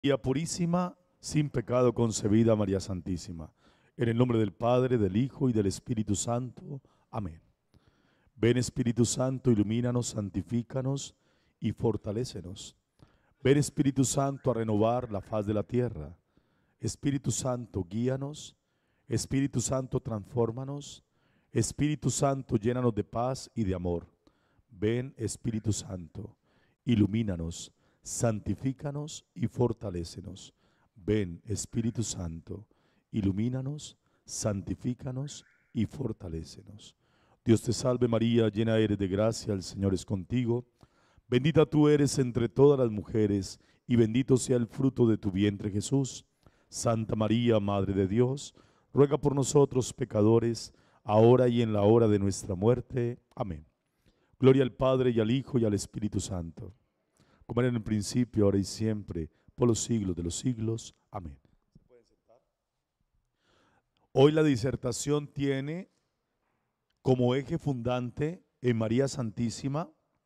María purísima, sin pecado concebida, María Santísima. En el nombre del Padre, del Hijo y del Espíritu Santo. Amén. Ven Espíritu Santo, ilumínanos, santifícanos y fortalécenos. Ven Espíritu Santo a renovar la faz de la tierra. Espíritu Santo, guíanos. Espíritu Santo, transfórmanos. Espíritu Santo, llénanos de paz y de amor. Ven Espíritu Santo, ilumínanos, santifícanos y fortalécenos. Ven Espíritu Santo, ilumínanos, santifícanos y fortalécenos. Dios te salve María, llena eres de gracia, el Señor es contigo. Bendita tú eres entre todas las mujeres y bendito sea el fruto de tu vientre Jesús. Santa María, Madre de Dios, ruega por nosotros pecadores, ahora y en la hora de nuestra muerte. Amén. Gloria al Padre y al Hijo y al Espíritu Santo, como era en el principio, ahora y siempre, por los siglos de los siglos. Amén. Hoy la disertación tiene como eje fundante en María Santísima,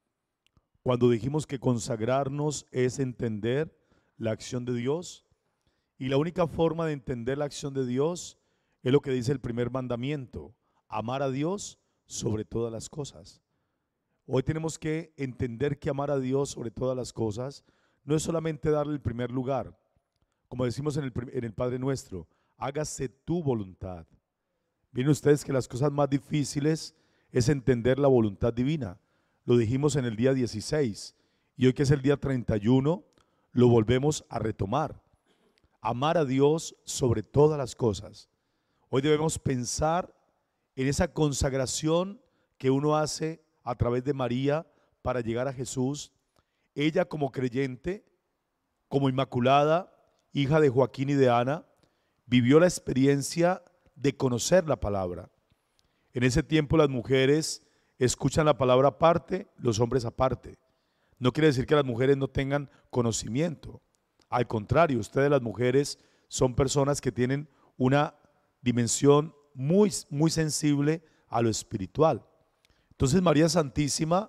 cuando dijimos que consagrarnos es entender la acción de Dios, y la única forma de entender la acción de Dios es lo que dice el primer mandamiento: amar a Dios sobre todas las cosas. Hoy tenemos que entender que amar a Dios sobre todas las cosas no es solamente darle el primer lugar, como decimos en el Padre Nuestro: hágase tu voluntad. Miren ustedes que las cosas más difíciles es entender la voluntad divina. Lo dijimos en el día 16 y hoy, que es el día 31, lo volvemos a retomar. Amar a Dios sobre todas las cosas. Hoy debemos pensar en esa consagración que uno hace a través de María para llegar a Jesús. Ella, como creyente, como inmaculada, hija de Joaquín y de Ana, vivió la experiencia de conocer la palabra. En ese tiempo las mujeres escuchan la palabra aparte, los hombres aparte. No quiere decir que las mujeres no tengan conocimiento. Al contrario, ustedes, las mujeres, son personas que tienen una dimensión muy sensible a lo espiritual. Entonces María Santísima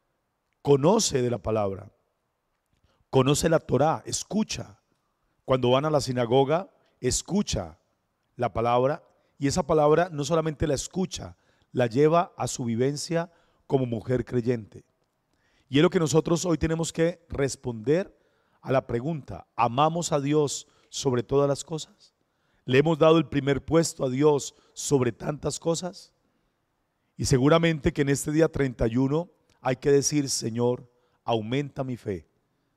conoce de la palabra, conoce la Torá, escucha. Cuando van a la sinagoga, escucha la palabra, y esa palabra no solamente la escucha, la lleva a su vivencia como mujer creyente. Y es lo que nosotros hoy tenemos que responder a la pregunta: ¿amamos a Dios sobre todas las cosas? ¿Le hemos dado el primer puesto a Dios sobre tantas cosas? Y seguramente que en este día 31 hay que decir: Señor, aumenta mi fe.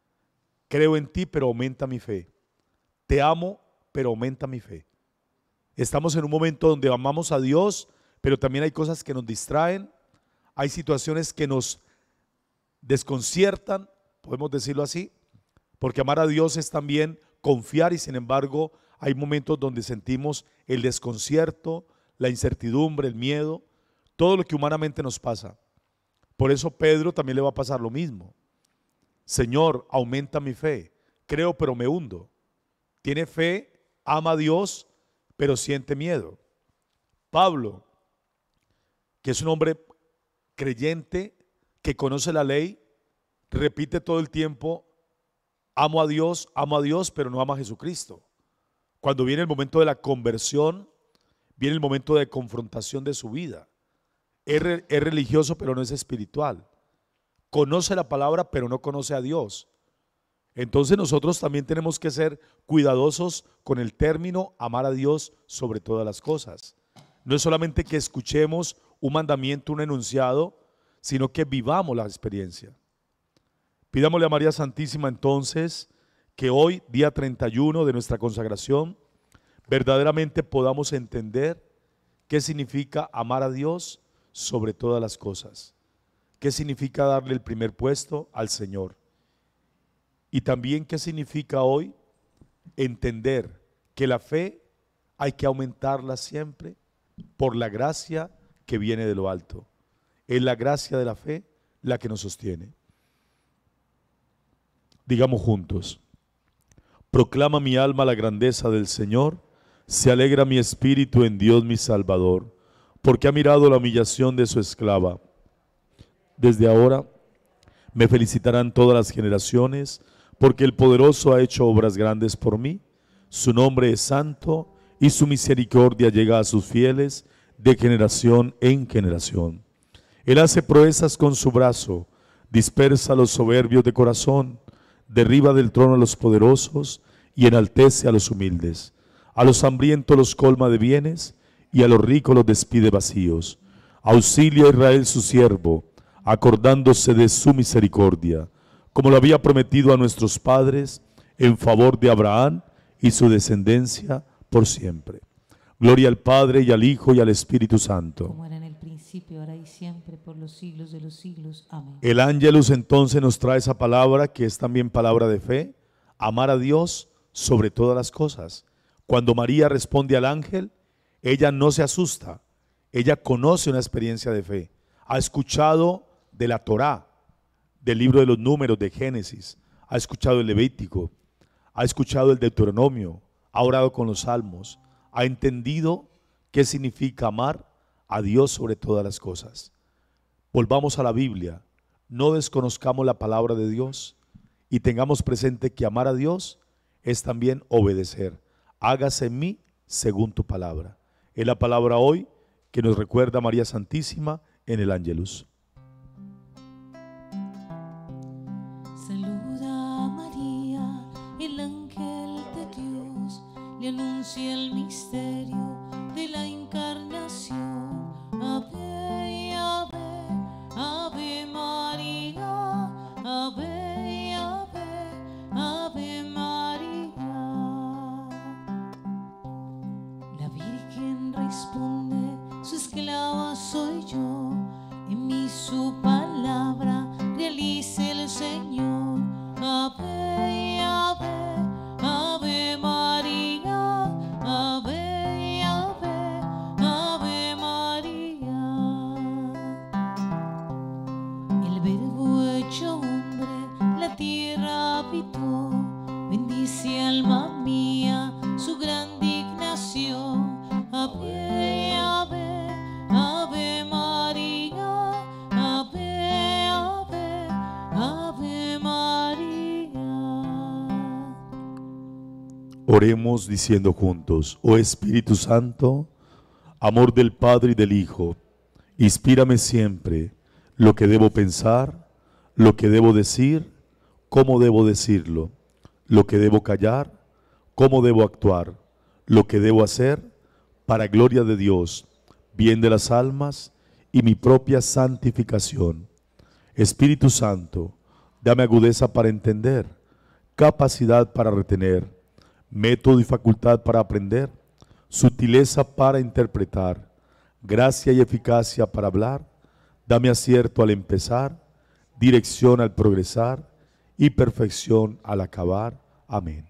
Creo en ti, pero aumenta mi fe. Te amo, pero aumenta mi fe. Estamos en un momento donde amamos a Dios, pero también hay cosas que nos distraen, hay situaciones que nos desconciertan, podemos decirlo así, porque amar a Dios es también confiar, y sin embargo hay momentos donde sentimos el desconcierto, la incertidumbre, el miedo, todo lo que humanamente nos pasa. Por eso Pedro también le va a pasar lo mismo. Señor, aumenta mi fe. Creo, pero me hundo. Tiene fe, ama a Dios, pero siente miedo. Pablo, que es un hombre creyente, que conoce la ley, repite todo el tiempo: amo a Dios, pero no ama a Jesucristo. Cuando viene el momento de la conversión, viene el momento de confrontación de su vida. Es religioso, pero no es espiritual. Conoce la palabra, pero no conoce a Dios. Entonces nosotros también tenemos que ser cuidadosos con el término amar a Dios sobre todas las cosas. No es solamente que escuchemos un mandamiento, un enunciado, sino que vivamos la experiencia. Pidámosle a María Santísima entonces que hoy, día 31 de nuestra consagración, verdaderamente podamos entender qué significa amar a Dios sobre todas las cosas, qué significa darle el primer puesto al Señor, y también qué significa hoy entender que la fe hay que aumentarla siempre por la gracia que viene de lo alto. Es la gracia de la fe la que nos sostiene. Digamos juntos: proclama mi alma la grandeza del Señor, se alegra mi espíritu en Dios mi Salvador, porque ha mirado la humillación de su esclava. Desde ahora me felicitarán todas las generaciones, porque el poderoso ha hecho obras grandes por mí. Su nombre es santo y su misericordia llega a sus fieles de generación en generación. Él hace proezas con su brazo, dispersa a los soberbios de corazón, derriba del trono a los poderosos y enaltece a los humildes. A los hambrientos los colma de bienes y a los ricos los despide vacíos. Auxilia a Israel su siervo, acordándose de su misericordia, como lo había prometido a nuestros padres, en favor de Abraham y su descendencia por siempre. Gloria al Padre y al Hijo y al Espíritu Santo. Como era en el principio, ahora y siempre, por los siglos de los siglos. Amén. El Ángelus entonces nos trae esa palabra que es también palabra de fe, amar a Dios sobre todas las cosas. Cuando María responde al ángel, ella no se asusta, ella conoce una experiencia de fe, ha escuchado de la Torá, del libro de los números, de Génesis, ha escuchado el Levítico, ha escuchado el Deuteronomio, ha orado con los salmos, ha entendido qué significa amar a Dios sobre todas las cosas. Volvamos a la Biblia, no desconozcamos la palabra de Dios y tengamos presente que amar a Dios es también obedecer. Hágase en mí según tu palabra. Es la palabra hoy que nos recuerda María Santísima en el Ángelus. Saluda a María, el ángel de Dios, le anuncia el misterio de la encarnación. Ave, ave, ave María, ave, ave, ave María. La Virgen responde, su esclava soy yo, en mí su palabra realice el Señor. Ave, ave, ave María, ave, ave, ave María. El Verbo hecho hombre la tierra habitó, bendice alma mía su gran dignación. Ave, ave, ave María, ave, ave, ave María. Oremos diciendo juntos: oh Espíritu Santo, amor del Padre y del Hijo, inspírame siempre lo que debo pensar, lo que debo decir, cómo debo decirlo, lo que debo callar, cómo debo actuar, lo que debo hacer, para gloria de Dios, bien de las almas y mi propia santificación. Espíritu Santo, dame agudeza para entender, capacidad para retener, método y facultad para aprender, sutileza para interpretar, gracia y eficacia para hablar, dame acierto al empezar, dirección al progresar y perfección al acabar. Amén.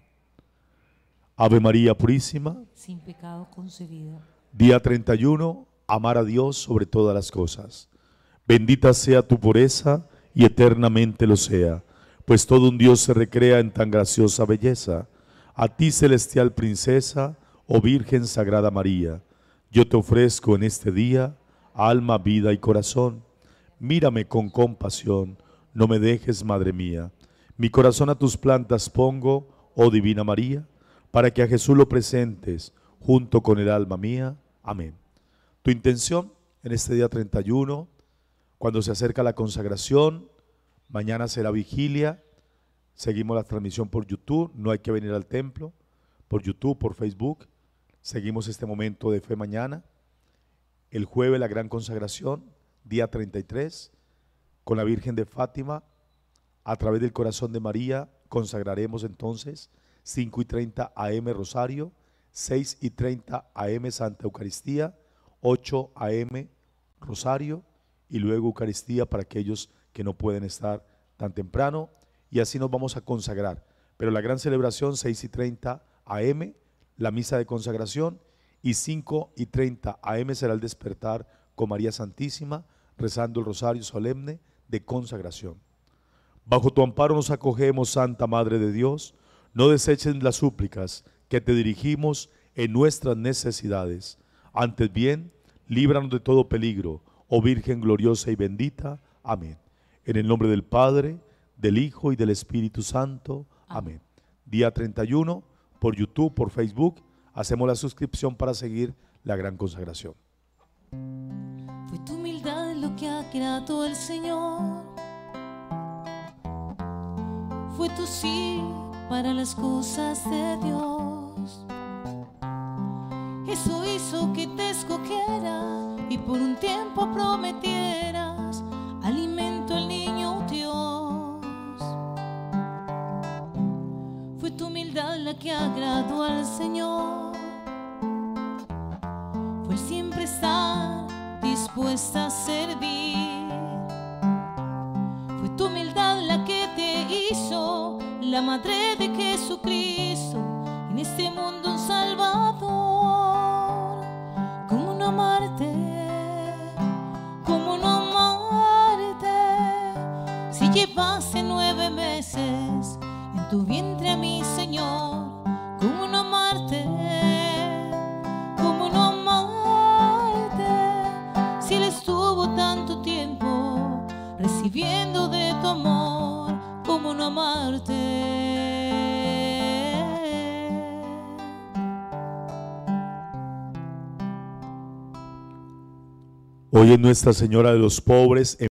Ave María Purísima, Sin pecado concebida. día 31, amar a Dios sobre todas las cosas. Bendita sea tu pureza y eternamente lo sea, pues todo un Dios se recrea en tan graciosa belleza. A ti, celestial princesa, oh Virgen Sagrada María, yo te ofrezco en este día alma, vida y corazón. Mírame con compasión, no me dejes, Madre mía. Mi corazón a tus plantas pongo, oh Divina María, para que a Jesús lo presentes junto con el alma mía. Amén. Tu intención en este día 31, cuando se acerca la consagración, mañana será vigilia, seguimos la transmisión por YouTube, no hay que venir al templo, por YouTube, por Facebook, seguimos este momento de fe mañana. El jueves la gran consagración, día 33, con la Virgen de Fátima, a través del corazón de María, consagraremos entonces 5:30 AM Rosario, 6:30 AM Santa Eucaristía, 8 AM Rosario y luego Eucaristía para aquellos que no pueden estar tan temprano, y así nos vamos a consagrar. Pero la gran celebración 6:30 AM, la misa de consagración, y 5:30 AM será el despertar con María Santísima, rezando el rosario solemne de consagración. Bajo tu amparo nos acogemos, Santa Madre de Dios. No desechen las súplicas que te dirigimos en nuestras necesidades. Antes bien, líbranos de todo peligro, oh Virgen gloriosa y bendita. Amén. En el nombre del Padre, del Hijo y del Espíritu Santo. Amén. Día 31, por YouTube, por Facebook, hacemos la suscripción para seguir la gran consagración. Fue tu humildad lo que ha creado el Señor. Fue tu sí para las cosas de Dios. Eso hizo que te escogiera y por un tiempo prometieras alimento al niño Dios. Fue tu humildad la que agradó al Señor. Fue el siempre estar dispuesta a servir. Fue tu humildad la que te hizo la madre de Jesucristo, en este mundo un Salvador. ¿Cómo no amarte? ¿Cómo no amarte? Si llevaste 9 meses en tu vientre a mi Señor. ¿Cómo no amarte? ¿Cómo no amarte? Si Él estuvo tanto tiempo recibiendo de tu amor. ¿Cómo no amarte? Hoy en Nuestra Señora de los Pobres